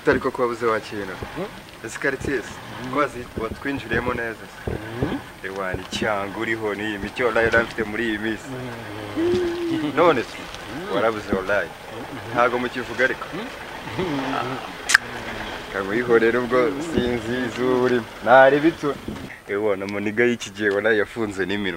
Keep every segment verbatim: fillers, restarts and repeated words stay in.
utari ko kwabuze wakina ese quartier kwazi watwinjiriyemo neza ewani cyangwa uriho ni imicyo nayo mfite muri iyi minsi none warabuze wallahi ntago mukivuga ariko kago ihorera ubwo sinzi izuri nari bitu ebona muniga y'ikigiye wallahi yafunze n'iminwa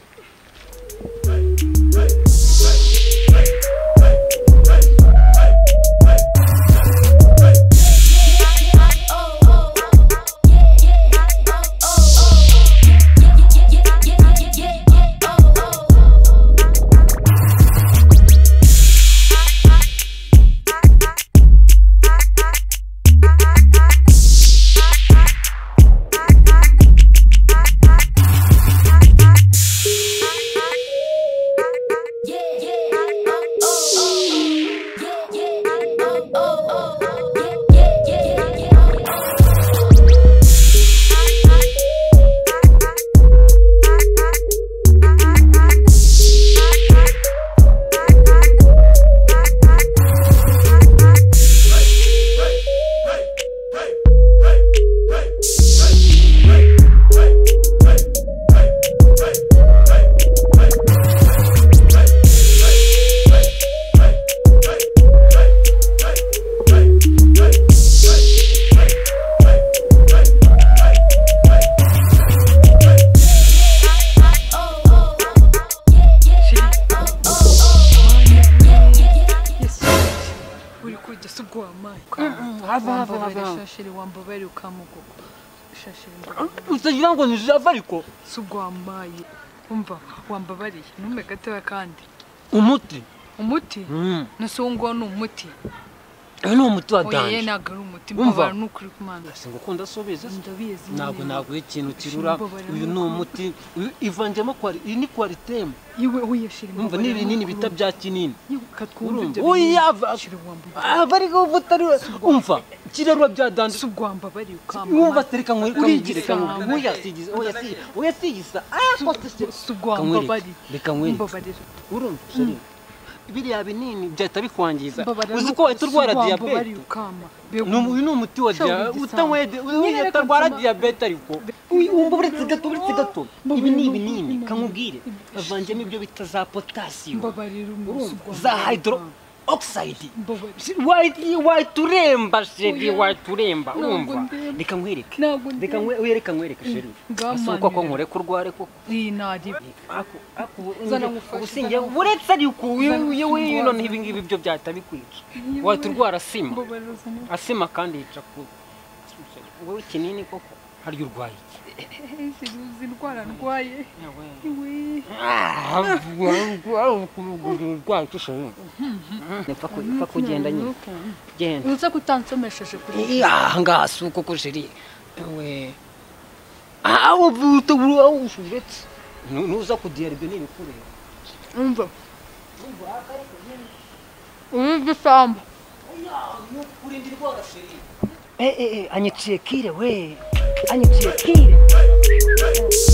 wambabari ukamuguko shashira uzagira ngo nijava ariko sugwambaye umva wambabari nume gatoya kandi umuti umuti nasongwa no umuti ano umuti wa danje oye nagara umuti mbaba nukuri kumanda singukunda sobeza ndabizi nago nago ikintu kirura uyu no umuti ivanjemo kwari ini kwari teme yiwe uyashira umva ni binini bita bya kinini katwumva uyava abari go butari umva kirarwa bya danje sugwamba bari ukamba umva tereka nkwe kamugire kamugire uyasigiza uyasigiza uyasigiza ah sugwamba bari reka nkwe urumva sheri biriya binini byahita bikwangiza uzi ko wahita urwara diyabete uyu ni umuti wa diyabete utanyweye uhita urwara diyabete ariko wumva uretse gato uretse gato ibi ni ibinini kamubwire bavanjemo ibyo bita za potasiyo za hydro oxide wayituremba sheri wayituremba urumva reka nkwereke reka nkwereke nkwereke sheri asuka ko nkore kurware koko inadi ubusinge buretse ariko yewe yino n'ibi ngibi byo byahita bikwica wayiturwara asima asima kandi yica ku wowe kinini koko hari urwaye siruzi ndwara ndwaye iwe urwaye cyose nepfa ko nepfa kugenda nyine genda uza kutansomesheje kuri ah ngasu uko ko sheri we ah ubuto buru ushuretse nuza kudiyara ibyo ni bikureba umva umva samba no kurindi rwara sheri eh eh anyiciye kire we anyiciye kire